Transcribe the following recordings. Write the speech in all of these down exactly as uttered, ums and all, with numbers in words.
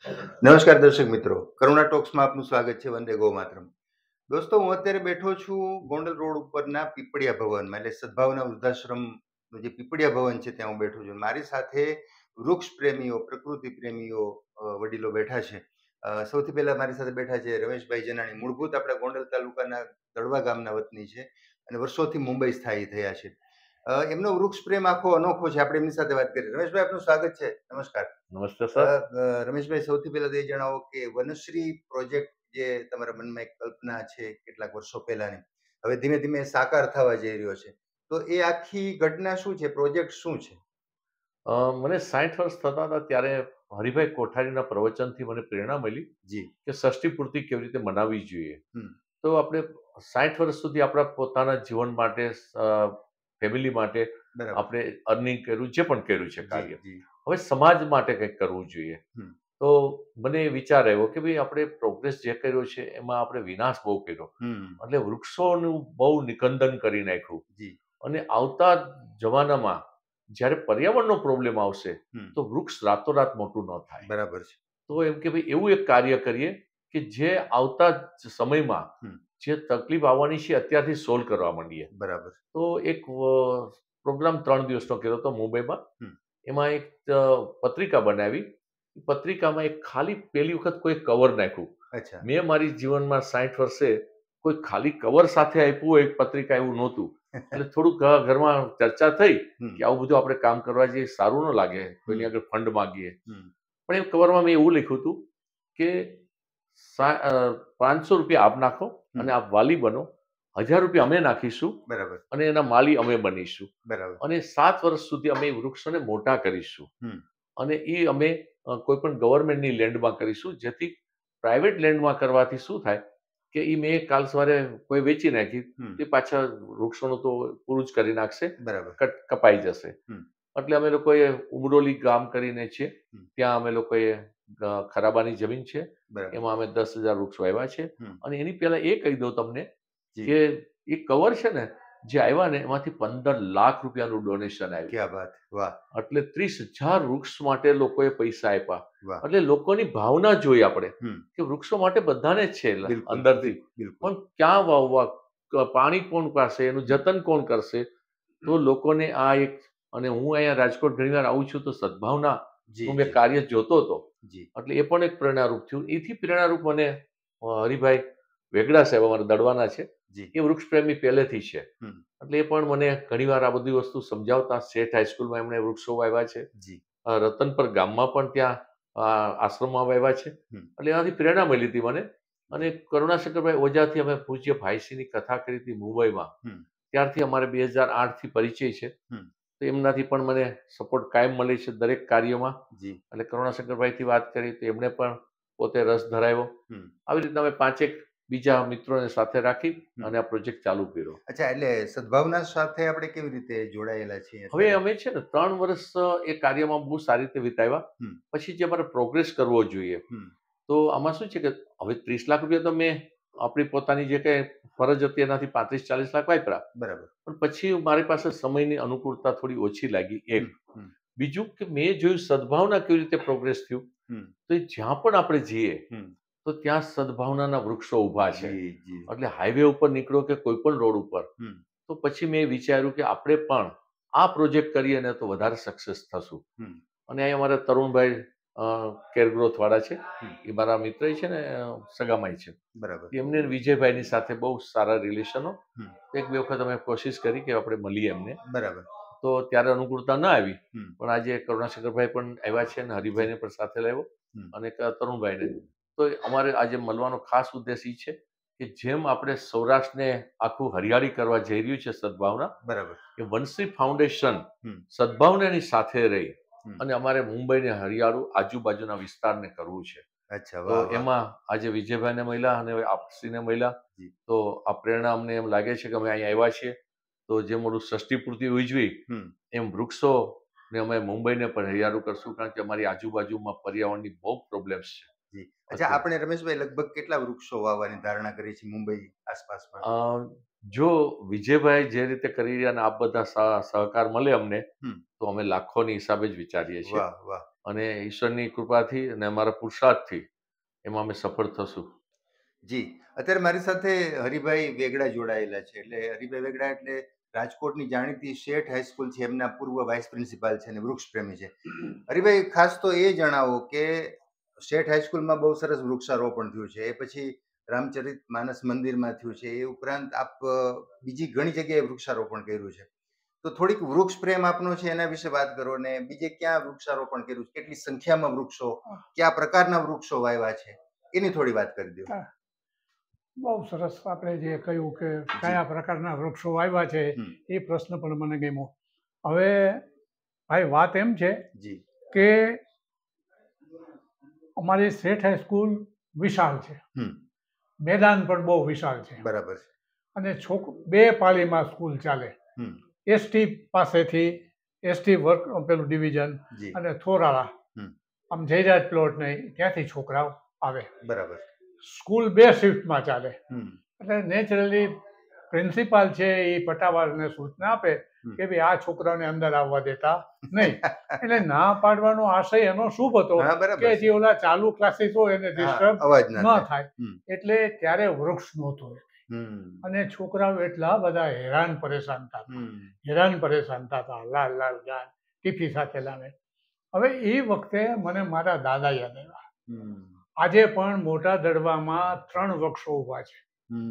નમસ્કાર દર્શક મિત્રો, કરુણા ટોક્સમાં આપનું સ્વાગત છે. વંદે ગો માતરમ. દોસ્તો, હું અત્યારે બેઠો છું ગોંડલ રોડ ઉપરના પીપળિયા ભવનમાં, એટલે સદભાવના વૃદ્ધાશ્રમનું જે પીપળિયા ભવન છે ત્યાં હું બેઠો છું. મારી સાથે વૃક્ષ પ્રેમીઓ, પ્રકૃતિ પ્રેમીઓ અ, વડીલો બેઠા છે. અ, સૌથી પહેલા મારી સાથે બેઠા છે રમેશભાઈ જનાણી, મૂળભૂત આપણા ગોંડલ તાલુકાના દડવા ગામના વતની છે અને વર્ષોથી મુંબઈ સ્થાયી થયા છે. અ, એમનો વૃક્ષ પ્રેમ આખો અનોખો છે. આપણે એમની સાથે વાત કરીએ. રમેશભાઈ, આપનું સ્વાગત છે. નમસ્કાર. નમસ્તે અ, સર. અ, રમેશભાઈ, સૌથી પહેલા તો એ જણાવો કે વનશ્રી પ્રોજેક્ટ જે તમારા મનમાં એક કલ્પના છે કેટલાક વર્ષો પહેલાની, હવે ધીમે ધીમે સાકાર થવા જઈ રહ્યો છે, તો એ આખી ઘટના શું છે? પ્રોજેક્ટ શું છે? અ, મને સાઠ વર્ષ થતા હતા ત્યારે હરિભાઈ કોઠારીના પ્રવચનથી મને પ્રેરણા મળી જી. કે ષષ્ઠી પૂર્તિ કેવી રીતે મનાવવી જોઈએ. હમ. તો આપણે સાઠ વર્ષ સુધી આપણા પોતાના જીવન માટે, ફેમિલી માટે બરાબર. આપણે અર્નિંગ કર્યું, જે પણ કર્યું છે જી કાર્ય, જી. હવે સમાજ માટે કંઈક કરવું જોઈએ. હમ. તો મને વિચાર આવ્યો કે ભાઈ આપણે પ્રોગ્રેસ જે કર્યો છે એમાં આપણે વિનાશ બહુ કર્યો, હમ. એટલે વૃક્ષોનું બહુ નિકંદન કરી નાખ્યું. જી. અને આવતા જમાનામાં જ્યારે પર્યાવરણનો પ્રોબ્લેમ આવશે હમ. તો વૃક્ષ રાતોરાત મોટું ન થાય. બરાબર છે. તો એમ કે ભાઈ એવું એક કાર્ય કરીએ કે જે આવતા જ સમયમાં હમ. જે તકલીફ આવવાની છે અત્યારથી સોલ્વ કરવા માંડીએ. બરાબર. તો એક પ્રોગ્રામ ત્રણ દિવસનો કર્યો હતો મુંબઈમાં. હમ. એમાં એક અ, પત્રિકા બનાવી. પત્રિકામાં એક ખાલી પહેલી વખત કોઈ કવર નાખ્યું. અચ્છા. મેં મારી જીવનમાં સાઠ વર્ષે કોઈ ખાલી કવર સાથે આપ્યું એક પત્રિકા એવું નહોતું. એટલે થોડુંક ઘ- ઘરમાં ચર્ચા થઈ હમ. કે આવું બધું આપણે કામ કરવા જઈએ સારું ન લાગે, કોઈની હમ. આગળ ફંડ માંગીએ. હમ. પણ એ કવરમાં મેં એવું લખ્યું હતું કે સા- અ, પાંચસો રૂપિયા આપ નાખો હમ. અને આપ વાલી બનો, હજાર રૂપિયા અમે નાખીશું બરાબર. અને એના માલી અમે બનીશું, બરાબર. અને સાત વર્ષ સુધી અમે એ વૃક્ષોને મોટા કરીશું. હમ. અને એ અમે અ, કોઈ પણ ગવર્મેન્ટની લેન્ડમાં કરીશું, જેથી પ્રાઇવેટ લેન્ડમાં કરવાથી શું થાય કે એ મેં કાલ સવારે કોઈ વેચી નાખી હમ. તે પાછા વૃક્ષોનું તો પૂરું જ કરી નાખશે, બરાબર. કટ કપાઈ જશે. હમ. એટલે અમે લોકોએ ઉમરોલી ગામ કરીને છે, હમ. ત્યાં અમે લોકોએ અ, ખરાબાની જમીન છે, બરાબર. એમાં અમે દસ હજાર વૃક્ષ વાવ્યા છે. હમ. અને એની પહેલા એ કહી દઉં તમને જી. કે એ કવર છે ને જે આવ્યા ને એમાંથી પંદર લાખ રૂપિયાનું ડોનેશન આવ્યું. ક્યાં વાત! વાહ એટલે ત્રીસ હજાર વૃક્ષ માટે લોકોએ પૈસા આપ્યા. વાહ. એટલે લોકોની ભાવના જોઈ આપણે હમ. કે વૃક્ષો માટે બધાને જ છે બિલકુલ અંદરથી, બિલકુલ. પણ ક્યાં વાવવા, ક- પાણી કોણ પાશે, એનું જતન કોણ કરશે? તો લોકોને આ એક, અને હું અહીંયા રાજકોટ ઘણીવાર આવું છું તો સદભાવના જી નું મેં જી કાર્ય જોતો હતો, જી. એટલે એ પણ એક પ્રેરણારૂપ થયું. એથી પ્રેરણારૂપ મને અ, હરિભાઈ વેગડા સાહેબ અમારા દડવાના છે, જી. એ વૃક્ષ પ્રેમી પહેલેથી છે. હમ. એટલે એ પણ મને ઘણીવાર આ બધી વસ્તુ સમજાવતા, શેઠ હાઈસ્કૂલમાં એમણે વૃક્ષો વાવ્યા છે, જી. અ, રતનપર ગામમાં પણ ત્યાં અ, આશ્રમમાં વાવ્યા છે. હમ. એટલે એનાથી પ્રેરણા મળી હતી મને. અને જી. કરુણાશંકરભાઈ ઓઝાથી અમે પૂજ્ય ભાઈશ્રીની કથા કરી હતી મુંબઈમાં, હમ. ત્યારથી અમારે બે હજાર આઠથી પરિચય છે. હમ. તો એમનાથી પણ મને સપોર્ટ કાયમ મળે છે દરેક કાર્યમાં. જી. એટલે કરુણાશંકરભાઈથી વાત કરી તો એમણે પણ પોતે રસ ધરાવ્યો. હમ. આવી રીતના અમે પાંચેક બીજા મિત્રોને સાથે રાખી હમ. અને આ પ્રોજેક્ટ ચાલુ કર્યો. અચ્છા, એટલે સદભાવના સાથે આપણે કેવી રીતે જોડાયેલા છીએ હવે અત્યારે? અમે છે ને ત્રણ વર્ષ એ કાર્યમાં બહુ સારી રીતે વિતાવ્યા. હમ. પછી જે અમારે પ્રોગ્રેસ કરવો જોઈએ, હમ. તો આમાં શું છે કે હવે ત્રીસ લાખ રૂપિયા તો મેં આપણી પોતાની જે કંઈ ફરજ હતી એનાથી પાંત્રીસ ચાલીસ લાખ વાપર્યા. બરાબર. પણ પછી મારી પાસે સમયની અનુકૂળતા થોડી ઓછી લાગી, એક. હમ. હમ. બીજું કે મેં જોયું સદભાવના કેવી રીતે પ્રોગ્રેસ થયું. હમ. તો એ જ્યાં પણ આપણે જઈએ હમ. તો ત્યાં સદભાવનાના વૃક્ષો ઊભા છે. જી જી. એટલે હાઈવે ઉપર નીકળો કે કોઈ પણ રોડ ઉપર, હમ. તો પછી મેં વિચાર્યું કે આપણે પણ આ પ્રોજેક્ટ કરીએ ને તો વધારે સક્સેસ થશું. હમ. અને અહીં અમારા તરુણભાઈ કેર ગ્રોથ વાળા છે, હમ. એ મારા મિત્ર છે ને, અ, સગામાઈ છે. બરાબર. એમને ને વિજયભાઈની સાથે બહુ સારા રિલેશનો. હમ. એક બે વખત અમે કોશિશ કરી કે આપણે મળીએ એમને, બરાબર. તો ત્યારે અનુકૂળતા ન આવી. હમ. પણ આજે કરુણાશંકરભાઈ પણ આવ્યા છે અને હરિભાઈને પણ સાથે લાવ્યો, હમ. અને એક તરુણભાઈને. તો અમારે આજે મળવાનો ખાસ ઉદ્દેશ એ છે કે જેમ આપણે સૌરાષ્ટ્રને આખું હરિયાળી કરવા જઈ રહ્યું છે સદભાવના, બરાબર. એ વંશી ફાઉન્ડેશન હમ. સદભાવનાની સાથે રહી હમ. અને અમારે મુંબઈને હરિયાળું આજુબાજુના વિસ્તારને કરવું છે. અચ્છા, તો વાહ વાહ. એમાં આજે વિજયભાઈને મળ્યા અને હવે આપશ્રીને મળ્યા. જી. તો આ પ્રેરણા અમને એમ લાગે છે કે અમે અહીંયા આવ્યા છીએ તો જે મોડું ષષ્ઠી પૂર્તિ ઉજવી હમ. એમ વૃક્ષો ને અમે મુંબઈને પણ હરિયાળું કરશું, કારણ કે અમારી આજુબાજુમાં પર્યાવરણની બહુ પ્રોબ્લેમ્સ છે જી. અચ્છા, અત્યારે. આપણે રમેશભાઈ લગભગ કેટલા વૃક્ષો વાવવાની ધારણા કરી છે મુંબઈ આસપાસમાં? અ, જો વિજયભાઈ જે રીતે કરી રહ્યા અને આપ બધા સહ- સહકાર મળે અમને, હમ. તો અમે લાખોની હિસાબે જ વિચારીએ છીએ. વાહ વાહ. અને ઈશ્વરની કૃપાથી અને અમારા પુરુષાર્થથી એમાં અમે સફળ થશું. જી, અત્યારે મારી સાથે હરિભાઈ વેગડા જોડાયેલા છે. એટલે હરિભાઈ વેગડા એટલે રાજકોટની જાણીતી શેઠ હાઈસ્કૂલ છે, એમના પૂર્વ વાઇસ પ્રિન્સિપાલ છે અને વૃક્ષ પ્રેમી છે. હરિભાઈ, ખાસ તો એ જણાવો કે શેઠ હાઈસ્કૂલમાં બહુ સરસ વૃક્ષારોપણ થયું છે, એ પછી રામચરિત માનસ મંદિરમાં થયું છે, એ ઉપરાંત આપ બીજી ઘણી જગ્યાએ વૃક્ષારોપણ કર્યું છે. તો થોડીક વૃક્ષ પ્રેમ આપનો છે એના વિશે વાત કરો, ને બીજે ક્યાં વૃક્ષારોપણ કર્યું છે, કેટલી સંખ્યામાં વૃક્ષો, કયા પ્રકારના વૃક્ષો વાવ્યા છે, એની થોડી વાત કરી દો. બહુ સરસ. આપણે જે કહ્યું કે કયા પ્રકારના વૃક્ષો વાવ્યા છે એ પ્રશ્ન પણ મને ગમ્યો. હવે ભાઈ વાત એમ છે કે અમારી શેઠ હાઈસ્કૂલ વિશાળ છે, મેદાન પણ બહુ વિશાળ છે. બરાબર. અને છોક બે પાળીમાં સ્કૂલ ચાલે. એસટી પાસેથી એસટી વર્ક પેલું ડિવિઝન અને થોરાળા આમ જયરાજ પ્લોટ નહીં ત્યાંથી છોકરાઓ આવે. બરાબર. સ્કૂલ બે શિફ્ટમાં ચાલે. એટલે નેચરલી પ્રિન્સિપાલ છે એ પટાવાળને સૂચના આપે કે ભાઈ આ છોકરાઓને અંદર આવવા દેતા નહીં. એટલે ના પાડવાનો આશય એનો શુભ હતો કે જે ઓલા ચાલુ ક્લાસીસ હોય એને ડિસ્ટર્બ ન થાય. એટલે ત્યારે વૃક્ષ નહોતું અને છોકરાઓ એટલા બધા હેરાન પરેશાન થતા હેરાન પરેશાન થતા લાલ લાલ ગાન ટીફી સાથે લાવે. હવે એ વખતે મને મારા દાદા યાદ આવ્યા. આજે પણ મોટા દડવામાં ત્રણ વૃક્ષો ઉભા છે.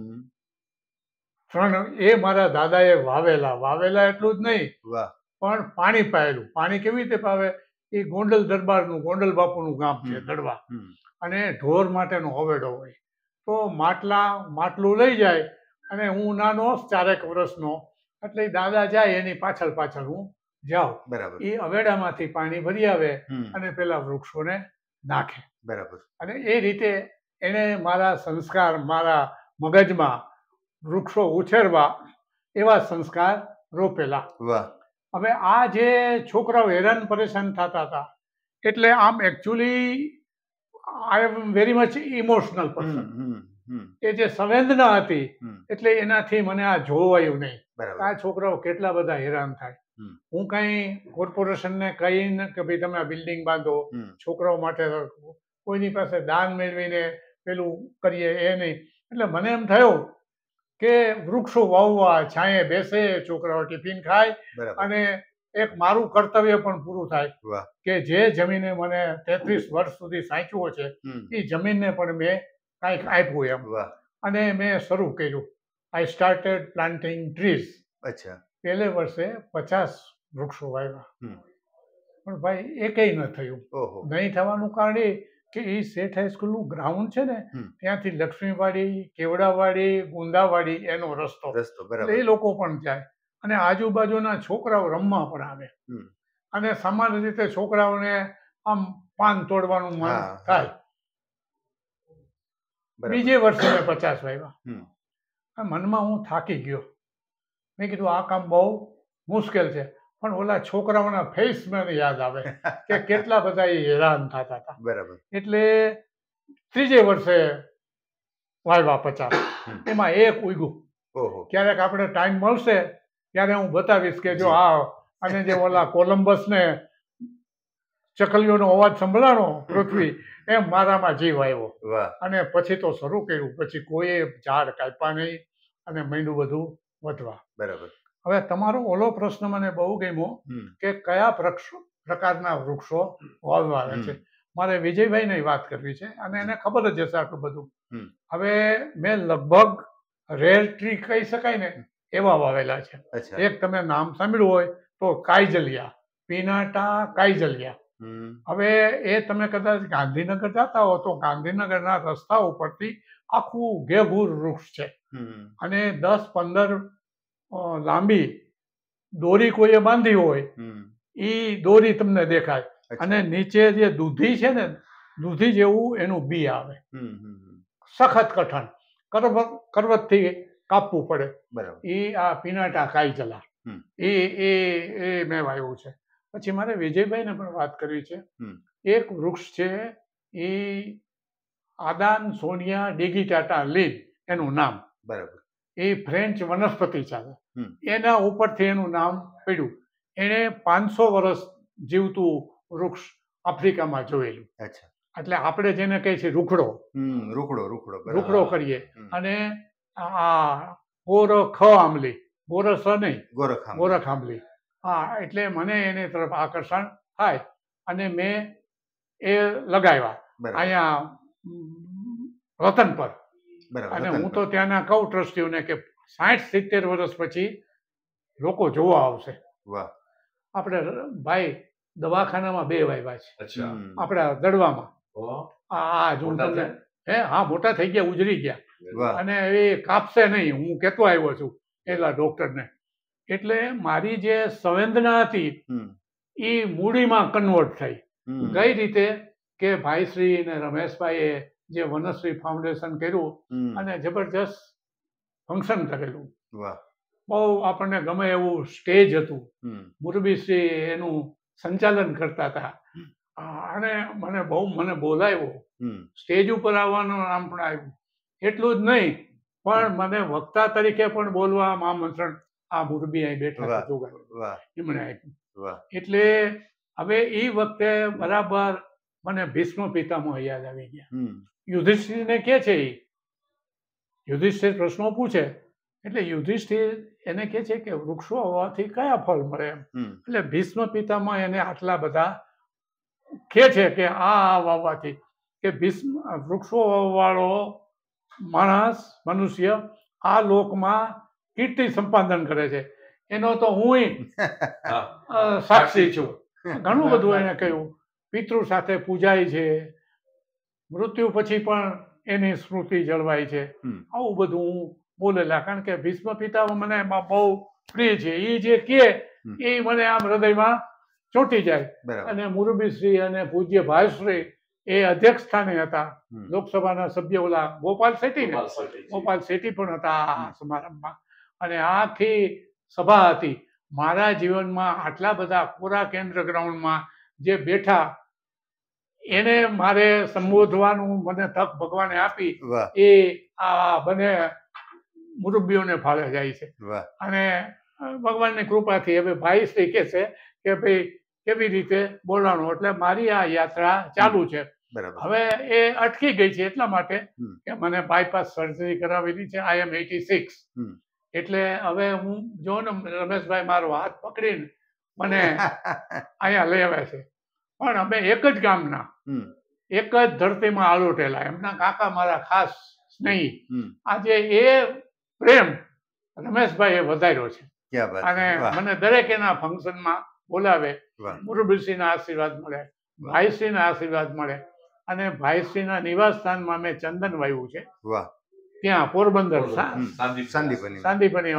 ત્રણ એ મારા દાદાએ વાવેલા. વાવેલા એટલું જ નહીં પણ પાણી પાયેલું. પાણી કેવી રીતે પાવે? એ ગોંડલ દરબારનું ગોંડલ બાપુનું ગામ છે દડવા, અને ઢોર માટેનો હવેડો હોય. તો માટલા માટલું લઈ જાય અને હું નાનો ચારેક વર્ષનો, એટલે દાદા જાય એની પાછળ પાછળ હું જાઉં. એ હવેડામાંથી પાણી ભરી આવે અને પેલા વૃક્ષોને નાખે. બરાબર. અને એ રીતે એને મારા સંસ્કાર, મારા મગજમાં વૃક્ષો ઉછેરવા એવા સંસ્કાર રોપેલા. હવે આ જે છોકરાઓ હેરાન પરેશાન થતા હતા, એટલે આમ actually I am very much emotional person. એ જે સંવેદના હતી એટલે એનાથી મને આ જોવાયું નહીં. આ છોકરાઓ કેટલા બધા હેરાન થાય. હું કઈ કોર્પોરેશનને કહીને કે ભાઈ તમે આ બિલ્ડિંગ બાંધો, છોકરાઓ માટે કોઈની પાસે દાન મેળવીને પેલું કરીએ એ નહીં. એટલે મને એમ થયું કે વૃક્ષો વાવવા, છાંયે બેસે, છોકરાઓ ટિફિન ખાય અને એક મારું કર્તવ્ય પણ પૂરું થાય કે જે જમીને મને તેત્રીસ વર્ષ સુધી સાચવ્યો છે એ જમીનને પણ મેં કાંઈક આપ્યું એમ. અને મેં શરૂ કર્યું. I started planting trees. અચ્છા. પહેલે વર્ષે પચાસ વૃક્ષો વાવ્યા, પણ ભાઈ એકેય ન થયું. નહીં થવાનું કારણ એ કે એ શેઠ હાઈસ્કૂલનું ગ્રાઉન્ડ છે ને ત્યાંથી લક્ષ્મીવાડી, કેવડાવાડી, ગુંદાવાડી એનો રસ્તો, એ લોકો પણ જાય અને આજુબાજુના છોકરાઓ રમવા પણ આવે. અને સામાન્ય રીતે છોકરાઓને આમ પાન તોડવાનું મન થાય. બીજે વર્ષે મેં પચાસ વાવ્યા. મનમાં હું થાકી ગયો. મેં કીધું આ કામ બહુ મુશ્કેલ છે, પણ ઓલા છોકરાઓના ફેસ મને યાદ આવે કે કેટલા બધા એ હેરાન થતા હતા. બરાબર. એટલે ત્રીજે વર્ષે વાવ્યા પચાસ. એમાં એક ઉગ્યું. ક્યારેક આપણે ટાઈમ મળશે ત્યારે હું બતાવીશ કે જો આ, અને જે ઓલા કોલમ્બસને ચકલીઓનો અવાજ સંભળાણો પૃથ્વી, એમ મારામાં જીવ આવ્યો. અને પછી તો શરૂ કર્યું. પછી કોઈ ઝાડ કાપ્યા નહીં અને માંડ્યું બધું વધવા. બરાબર. હવે તમારો ઓલો પ્રશ્ન મને બહુ ગમ્યો કે કયા વૃક્ષો પ્રકારના વૃક્ષો વાવવા આવે છે. મારે વિજયભાઈને વાત કરવી છે અને એને ખબર જ હશે આટલું બધું. હવે મેં લગભગ રેર ટ્રી કહી શકાય ને એવા વાવેલા છે. એક તમે નામ સાંભળ્યું હોય તો કાયજલિયા, પિનાટા કાયજલિયા. હવે એ તમે કદાચ ગાંધીનગર જતા હો તો ગાંધીનગરના રસ્તા ઉપરથી આખું ઘેઘૂર વૃક્ષ છે અને દસ પંદર લાંબી દોરી કોઈએ બાંધી હોય એ દોરી તમને દેખાય અને નીચે જે દૂધી છે ને દૂધી જેવું એનું બી આવે. સખત કઠણ કરવત કરવતથી કાપવું પડે. એ આ પિનાટા કાયજલા એ એ મેં વાવ્યું છે. પછી મારે વિજયભાઈને પણ વાત કરવી છે. એક વૃક્ષ છે એ આદાન સોનિયા ડિગિટાટા લીન એનું નામ. બરાબર. એ ફ્રેન્ચ વનસ્પતિ છે. એના ઉપરથી એનું નામ પડ્યું. એણે પાંચસો વર્ષ જીવતું વૃક્ષ આફ્રિકામાં જોયેલું. અચ્છા. એટલે આપણે જેને કહીએ છીએ રૂખડો હમ રૂખડો રૂખડો રૂખડો કરીએ. અને આ ગોરખ આંબલી ગોરસ નહીં ગોરખ ગોરખ આંબલી હા એટલે મને એની તરફ આકર્ષણ થાય અને મેં એ લગાવ્યા અહીંયા રતન પર. અને હું તો ત્યાંના કહું ટ્રસ્ટીઓને કે સાઠ સિત્તેર વર્ષ પછી લોકો જોવા આવશે. આપણે ભાઈ દવાખાનામાં બે વાવ્યા છે આપણા દડવામાં. હા જો તમને હે હા મોટા થઈ ગયા ઉજરી ગયા અને એ કાપશે નહીં હું કહેતો આવ્યો છું પેલા ડોક્ટરને. એટલે મારી જે સંવેદના હતી એ મૂડીમાં કન્વર્ટ થઈ. કઈ રીતે કે ભાઈશ્રી અને રમેશભાઈએ જે વનશ્રી ફાઉન્ડેશન કર્યું અને જબરજસ્ત ફંક્શન કરેલું. બહુ આપણને ગમે એવું સ્ટેજ હતું. મુરબીશ્રી એનું સંચાલન કરતા હતા અને મને બહુ મને બોલાવ્યો. સ્ટેજ ઉપર આવવાનું નામ પણ આવ્યું. એટલું જ નહીં પણ મને વક્તા તરીકે પણ બોલવા આમંત્રણ આ મુરબી અહીં બેઠા જોગાય એમણે આપ્યું. એટલે હવે એ વખતે બરાબર મને ભીષ્મ પિતામહ યાદ આવી ગયા. યુધિષ્ઠિરને કે છે એ યુધિષ્ઠિર પ્રશ્નો પૂછે એટલે યુધિષ્ઠિર એને કે છે કે વૃક્ષો હોવાથી કયા ફળ મળે એમ. એટલે ભીષ્મ પિતામહ એને આટલા બધા કે છે કે આ વાવવાથી કે ભીષ્મ વૃક્ષો વાવવાળો માણસ મનુષ્ય આ લોકમાં કીર્તિ સંપાદન કરે છે એનો તો હું સાક્ષી છું. ઘણું બધું એને કહ્યું. પિતૃ સાથે પૂજાય છે મૃત્યુ પછી પણ એની સ્મૃતિ જળવાય છે. આવું બધું હું બોલેલા કારણ કે ભીષ્મ પિતામહ મને એમાં બહુ પ્રિય છે. એ જે કે એ મને આમ હૃદયમાં ચોંટી જાય. અને મુરબીશ્રી અને પૂજ્ય ભાઈશ્રી એ અધ્યક્ષ સ્થાને હતા. લોકસભાના સભ્ય ઓલા ગોપાલ શેટ્ટી ને ગોપાલ શેટ્ટી પણ હતા આ સમારંભમાં. અને આખી સભા હતી. મારા જીવનમાં આટલા બધા કોરા કેન્દ્ર ગ્રાઉન્ડમાં જે બેઠા એને મારે સંબોધવાનું મને તક ભગવાને આપી એ આ બંને મુરબ્બીઓને ફાળે જાય છે. અને ભગવાનની કૃપાથી હવે ભાઈ શ્રી કહે છે કે ભાઈ કેવી રીતે બોલવાનું. એટલે મારી આ યાત્રા ચાલુ છે. હવે એ અટકી ગઈ છે એટલા માટે કે મને બાયપાસ સર્જરી કરાવેલી છે. I am at six. એટલે હવે હું જો ને રમેશભાઈ મારો હાથ પકડીને મને અહીંયા લઈ આવ્યા છે. પણ અમે એક જ ગામના એક જ ધરતીમાં આલોટેલા. એમના કાકા મારા ખાસ સ્નેહી. આજે એ પ્રેમ રમેશભાઈએ વધાર્યો છે. અને મને દરેક એના ફંક્શનમાં બોલાવે. મુરબીશ્રીના આશીર્વાદ મળે ભાઈશ્રીના આશીર્વાદ મળે. અને ભાઈશ્રીના નિવાસ સ્થાનમાં મેં ચંદન વાવ્યું છે ત્યાં પોરબંદર સાંદીપની.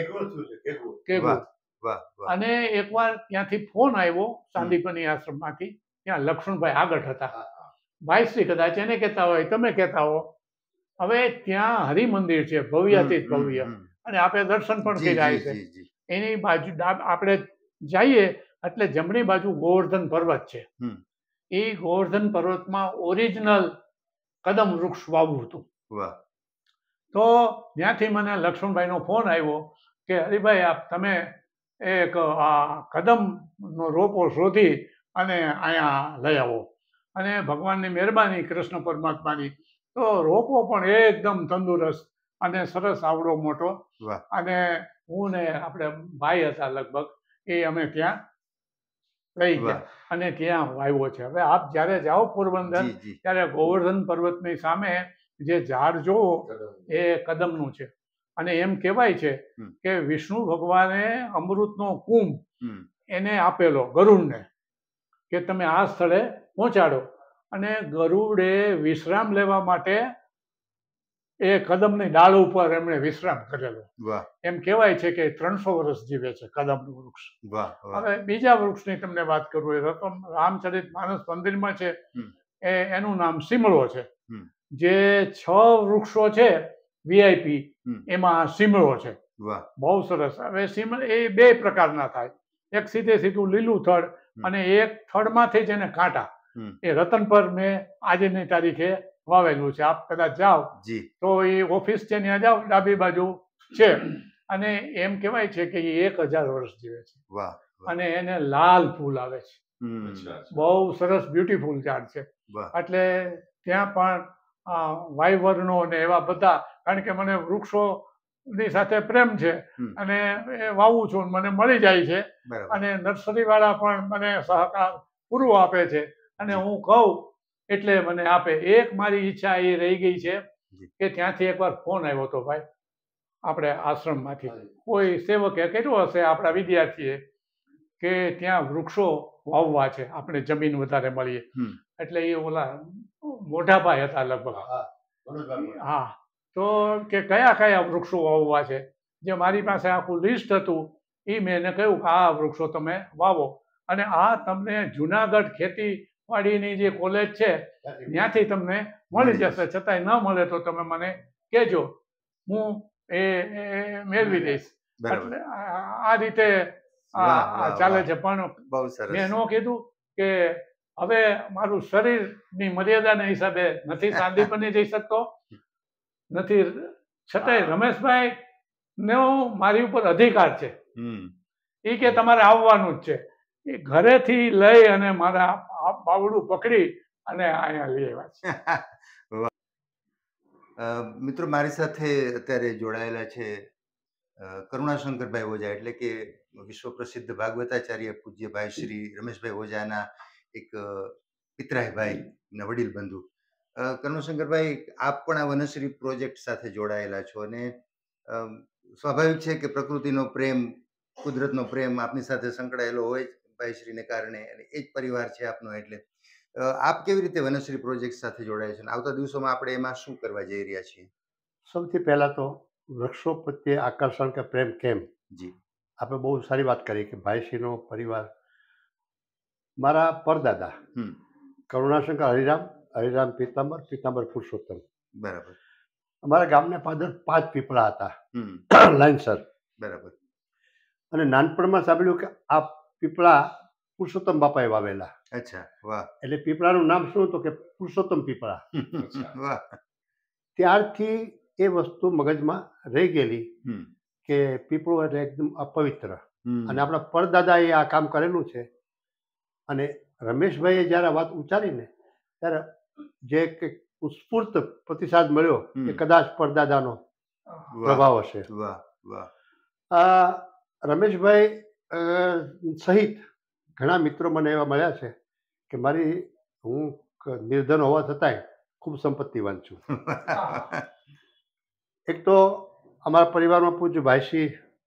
અને એકવાર ત્યાંથી ફોન આવ્યો સાંદીપની આશ્રમમાંથી. ત્યાં લક્ષ્મણભાઈ આગળ હતા. ભાઈશ્રી કદાચ એને કહેતા હોય તમે કહેતા હો. હવે ત્યાં હરિમંદિર છે ભવ્યાતીત ભવ્ય અને આપણે દર્શન પણ કર્યા છે. એની બાજુ આપણે જઈએ એટલે જમણી બાજુ ગોવર્ધન પર્વત છે. એ ગોવર્ધન પર્વતમાં ઓરિજિનલ કદમ વૃક્ષ વાવ્યું હતું. તો ત્યાંથી મને લક્ષ્મણભાઈનો ફોન આવ્યો કે હરિભાઈ આપ તમે એક આ કદમનો રોપો શોધી અને અહીંયા લઈ આવો. અને ભગવાનની મહેરબાની કૃષ્ણ પરમાત્માની તો રોપો પણ એકદમ તંદુરસ્ત અને સરસ આવડો મોટો. અને હું ને આપણે ભાઈ હતા લગભગ એ અમે ત્યાં લઈ ગયા અને ત્યાં વાવ્યો છે. હવે આપ જ્યારે જાઓ પોરબંદર ત્યારે ગોવર્ધન પર્વતની સામે જે ઝાડ જોવો એ કદમનું છે. અને એમ કહેવાય છે કે વિષ્ણુ ભગવાને અમૃતનો કુંભ એને આપેલો ગરુડને કે તમે આ સ્થળે પહોંચાડો. અને ગરુડે વિશ્રામ લેવા માટે એ કદમની ડાળ ઉપર એમણે વિશ્રામ કરેલો. એમ કહેવાય છે કે ત્રણસો વર્ષ જીવે છે કદમનું વૃક્ષ. હવે બીજા વૃક્ષની તમને વાત કરું એ રતન રામચરિત માનસ મંદિરમાં છે એ એનું નામ સિમળો છે. જે છ વૃક્ષો છે વીઆઈપી એમાં સિમળો છે. બહુ સરસ. હવે સિમળ એ બે પ્રકારના થાય. એક સીધે સીધું લીલું થડ અને એક થડમાંથી જ એને કાંટા. એ રતન પર મેં આજની તારીખે વાવેલું છે. આપ કદાચ જાઓ તો એ ઓફિસ છે ત્યાં જાઓ ડાબી બાજુ છે. અને એમ કહેવાય છે કે એ એક હજાર વર્ષ જીવે છે. અને એને લાલ ફૂલ આવે છે. બહુ સરસ બ્યુટીફુલ ઝાડ છે. એટલે ત્યાં પણ વાયવરનો ને એવા બધા, કારણ કે મને વૃક્ષોની સાથે પ્રેમ છે અને એ વાવું છું, મને મળી જાય છે અને નર્સરી વાળા પણ મને સહકાર પૂરો આપે છે અને હું કહું એટલે મને આપે. એક મારી ઈચ્છા એ રહી ગઈ છે કે ત્યાંથી એકવાર ફોન આવ્યો હતો ભાઈ, આપણે આશ્રમમાંથી કોઈ સેવકે કર્યું હશે આપણા વિદ્યાર્થીએ કે ત્યાં વૃક્ષો વાવવા છે, આપણે જમીન વધારે મળીએ. એટલે એ ઓલા મોઢાભાઈ હતા લગભગ, હા, તો કે કયા કયા વૃક્ષો વાવવા છે, જે મારી પાસે આખું લિસ્ટ હતું એ મેં એને કહ્યું કે આ વૃક્ષો તમે વાવો અને આ તમને જુનાગઢ ખેતીવાડીની જે કોલેજ છે ત્યાંથી તમને મળી જશે, છતાંય ન મળે તો તમે મને કહેજો, હું એ મેળવી દઈશ. એટલે આ રીતે ચાલે છે. પણ મેં એનું કીધું કે હવે મારું શરીરની મર્યાદાના હિસાબે નથી સાંદીપની જઈ શકતો, નથી, છતાંય રમેશભાઈ નો મારી ઉપર અધિકાર છે. એ કે તમારે આવવાનું જ છે. એ ઘરેથી લઈ અને મારા બાવડું પકડી અને અહીંયા લઈ આવ્યા છે. મિત્રો, મારી સાથે અત્યારે જોડાયેલા છે કરુણાશંકરભાઈ ઓઝા, એટલે કે વિશ્વ પ્રસિદ્ધ ભાગવતાચાર્ય પૂજ્ય ભાઈ શ્રી રમેશભાઈ ઓઝાના એક પિતરાય ભાઈ ના વડીલ બંધુ. કરુણાશંકરભાઈ, આપ પણ આ વનશ્રી પ્રોજેક્ટ સાથે જોડાયેલા છો અને સ્વાભાવિક છે કે પ્રકૃતિનો પ્રેમ, કુદરતનો પ્રેમ આપની સાથે સંકળાયેલો હોય ભાઈશ્રીને કારણે, અને એ જ પરિવાર છે આપનો. એટલે આપ કેવી રીતે વનશ્રી પ્રોજેક્ટ સાથે જોડાય છે? આવતા દિવસોમાં આપણે એમાં શું કરવા જઈ રહ્યા છીએ? સૌથી પહેલા તો વૃક્ષો પ્રત્યે આકર્ષણ કે પ્રેમ કેમ, જી, આપણે બહુ સારી વાત કરી કે ભાઈશ્રીનો પરિવાર. મારા પરદાદા કરુણાશંકર હરિરામ, હરિરામ પીતાંબર, પીતાંબર પુરુષોત્તમ. બરાબર. અમારા ગામને પાદર પાંચ પીપળા હતા લાઈનસર. બરાબર. અને નાનપણમાં સાંભળ્યું કે આ પીપળા પુરુષોત્તમ બાપાએ વાવેલા. અચ્છા, વાહ. એટલે પીપળાનું નામ શું હતું કે પુરુષોત્તમ પીપળા. વાહ. ત્યારથી એ વસ્તુ મગજમાં રહી ગયેલી કે પીપળો એટલે એકદમ અપવિત્ર, અને આપણા પરદાદાએ આ કામ કરેલું છે. અને રમેશભાઈએ જ્યારે આ વાત ઉચ્ચારીને ત્યારે જે સ્ફૂર્ત પ્રતિસાદ મળ્યો એ કદાચ પરદાદાનો પ્રભાવ હશે. વાહ વાહ. આ રમેશભાઈ સહિત ઘણા મિત્રો મને એવા મળ્યા છે કે મારી, હું નિર્ધન હોવા છતાંય ખૂબ સંપત્તિવાન છું. એક તો અમારા પરિવારમાં પૂજ્ય ભાઈશ્રી,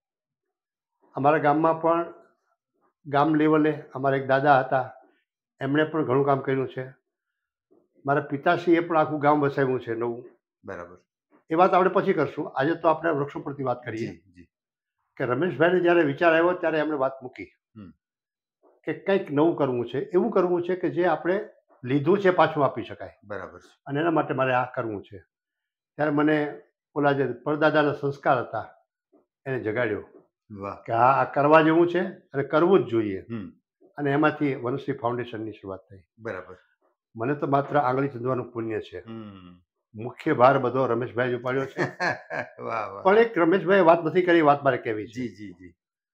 અમારા ગામમાં પણ ગામ લેવલે અમારા એક દાદા હતા, એમણે પણ ઘણું કામ કર્યું છે. મારા પિતાશ્રીએ પણ આખું ગામ વસાવ્યું છે નવું. બરાબર. એ વાત આપણે પછી કરશું. આજે તો આપણે વૃક્ષો પરથી વાત કરીએ કે રમેશભાઈને જ્યારે વિચાર આવ્યો ત્યારે એમણે વાત મૂકી કે કંઈક નવું કરવું છે, એવું કરવું છે કે જે આપણે લીધું છે પાછું આપી શકાય. બરાબર. અને એના માટે મારે આ કરવું છે. ત્યારે મને ઓલા જે પરદાદાના સંસ્કાર હતા એને જગાડ્યો કે હા, આ કરવા જેવું છે અને કરવું જ જોઈએ. અને એમાંથી વનશ્રી ફાઉન્ડેશનની શરૂઆત થઈ. બરાબર. મને તો માત્ર આંગળી ચંદવાનું પુણ્ય છે, મુખ્ય ભાર બધો રમેશભાઈ જ ઉપાડ્યો છે. પણ એક રમેશભાઈએ વાત નથી કરી, વાત મારે કહેવી છે. જી જી જી.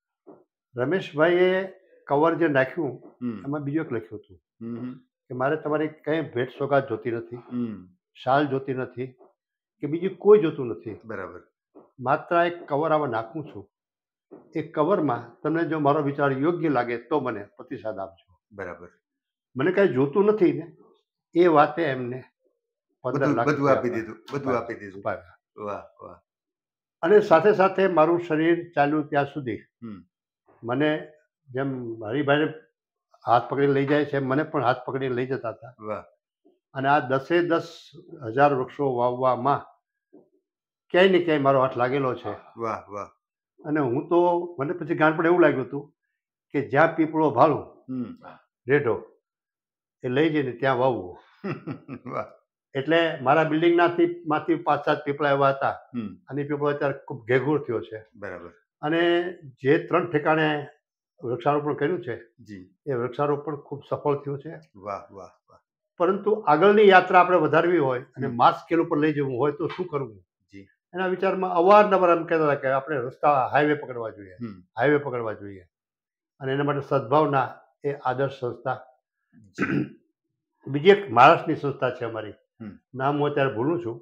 રમેશભાઈએ કવર જે નાખ્યું એમાં બીજું એક લખ્યું હતું કે મારે તમારી કંઈ ભેટ સોગાદ જોતી નથી, શાલ જોતી નથી કે બીજું કોઈ જોતું નથી. બરાબર. માત્ર એક કવર આવા નાખું છું. એ કવરમાં તમને જો મારો વિચાર યોગ્ય લાગે તો મને પ્રતિસાદ આપજો. બરાબર. મને કાંઈ જોતું નથી ને એ વાતે એમને બધું બધું આપી દીધું, બધું આપી દીધું. વાહ વાહ. અને સાથે સાથે મારું શરીર ચાલ્યું ત્યાં સુધી મને જેમ હરિભાઈને હાથ પકડી લઈ જાય છે, મને પણ હાથ પકડીને લઈ જતા હતા. વાહ. અને આ દસે દસ હજાર વૃક્ષો વાવવામાં ક્યાંય ને ક્યાંય મારો હાથ લાગેલો છે. વાહ વાહ. અને હું તો, મને પછી ગાણ પણ એવું લાગ્યું હતું કે જ્યાં પીપળો ભાળું રેઢો એ લઈ જઈને ત્યાં વાવવું. એટલે મારા બિલ્ડિંગનાથી માંથી પાંચ સાત પીપળા એવા હતા અને પીપળો અત્યારે ખૂબ ઘેઘૂર થયો છે. બરાબર. અને જે ત્રણ ઠેકાણે વૃક્ષારોપણ કર્યું છે જી, એ વૃક્ષારોપણ ખૂબ સફળ થયું છે. વાહ વાહ વાહ. પરંતુ આગળની યાત્રા આપણે વધારવી હોય અને માસ સ્કેલ ઉપર લઈ જવું હોય તો શું કરવું? જી. એના વિચારમાં અવારનવાર એમ કહેતા હતા કે આપણે રસ્તા હાઈવે પકડવા જોઈએ, હાઈવે પકડવા જોઈએ. અને એના માટે સદભાવના એ આદર્શ સંસ્થા. બીજી એક મહારાષ્ટ્રની સંસ્થા છે અમારી, નામ હું અત્યારે ભૂલું છું.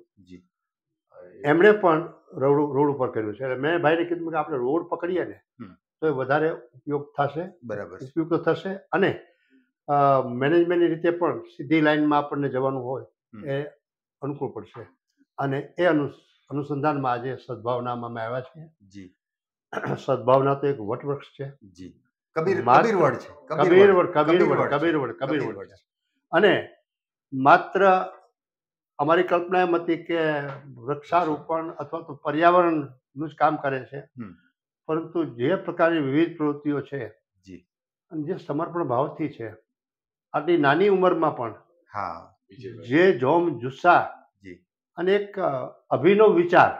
એમણે પણ રોડ રોડ ઉપર કર્યું છે. મેં ભાઈને કીધું કે આપણે રોડ પકડીએ ને તો એ વધારે ઉપયોગ થશે, બરાબર ઉપયોગ થશે, અને મેનેજમેન્ટની રીતે પણ સીધી લાઈનમાં આપણને જવાનું હોય એ અનુકૂળ પડશે. અને એ અનુ અનુસંધાનમાં આજે સદભાવનામાં અમે આવ્યા છીએ. જી, સદભાવના તો એક વટવૃક્ષ છે. જી, કબીર કબીરવડ છે, કબીરવડ કબીરવડ કબીરવડ કબીરવડ છે. અને માત્ર અમારી કલ્પના એમ હતી કે વૃક્ષારોપણ અથવા તો પર્યાવરણનું જ કામ કરે છે, પરંતુ જે પ્રકારની વિવિધ પ્રવૃત્તિઓ છે જી, અને જે સમર્પણ ભાવથી છે, આટલી નાની ઉંમરમાં પણ હા જે જોમ જુસ્સા જી અને એક અભિનવ વિચાર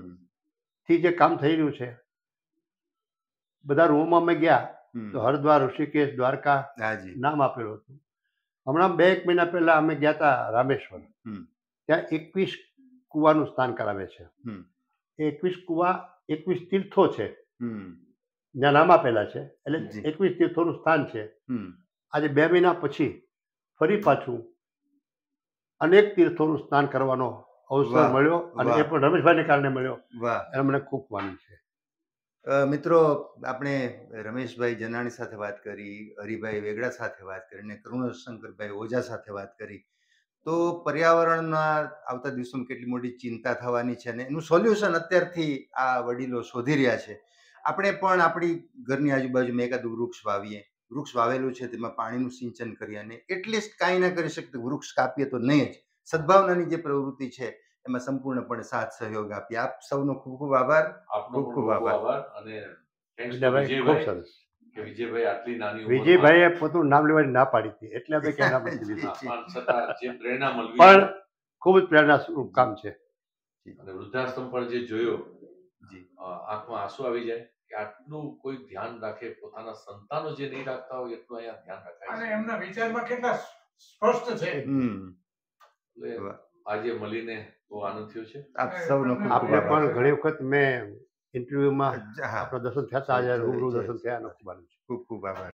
થી જે કામ થઈ રહ્યું છે. બધા રૂમમાં અમે ગયા તો હરિદ્વાર, ઋષિકેશ, દ્વારકા નામ આપેલું હતું. હમણાં બે એક મહિના પહેલા અમે ગયા હતા રામેશ્વર. ત્યાં એકવીસ કુવાનું સ્નાન કરાવે છે. એ એકવીસ કુવા એકવીસ તીર્થો છે, જ્યાં નામ આપેલા છે. એટલે એકવીસ તીર્થોનું સ્થાન છે. આજે બે મહિના પછી ફરી પાછું અનેક તીર્થોનું સ્નાન કરવાનો અવસર મળ્યો, અને એ પણ રમેશભાઈને કારણે મળ્યો. એ મને ખૂબ માન્યું છે. મિત્રો, આપણે રમેશભાઈ જનાણી સાથે વાત કરી, હરિભાઈ વેગડા સાથે વાત કરી, અને કરુણાશંકરભાઈ ઓઝા સાથે વાત કરી. તો પર્યાવરણના આવતા દિવસોમાં કેટલી મોટી ચિંતા થવાની છે, અને એનું સોલ્યુશન અત્યારથી આ વડીલો શોધી રહ્યા છે. આપણે પણ આપણી ઘરની આજુબાજુમાં એકાદું વૃક્ષ વાવીએ. વૃક્ષ વાવેલું છે તેમાં પાણીનું સિંચન કરીએ, અને એટલીસ્ટ કાંઈ ના કરી શકતું વૃક્ષ કાપીએ તો નહીં જ. સદભાવનાની જે પ્રવૃત્તિ છે એમાં સંપૂર્ણપણે સાથ સહયોગ આપીએ. આપ સૌનો ખૂબ ખૂબ આભાર. ખૂબ ખૂબ આભાર. અને ખૂબ સરસ કે વિજયભાઈ આટલી નાની ઉંમરમાં વિજયભાઈએ પોતાનું નામ લેવાની ના પાડી હતી, એટલે આપણે ક્યાં નામ નથી લીધું. છતાં જે પ્રેરણા મળવી પણ ખૂબ જ પ્રેરણાસ્વરૂપ કામ છે. અને વૃદ્ધાશ્રમ પર જે જોયો, આંખમાં આંસુ આવી જાય કે આટલું કોઈ ધ્યાન રાખે, પોતાના સંતાનો જે નહીં રાખતા હોય એટલું અહીંયા ધ્યાન રખાય, અને એમના વિચારમાં કેટલા સ્પષ્ટ છે. એટલે આજે મળીને બહુ આનંદ થયો છે. આપ સૌનો ખૂબ આપણે પણ ઘણી વખત મેં ઇન્ટરવ્યુમાં આપણા દર્શન થયા હતા, આજે રૂબરૂ દર્શન થયા. ખૂબ ખૂબ આભાર.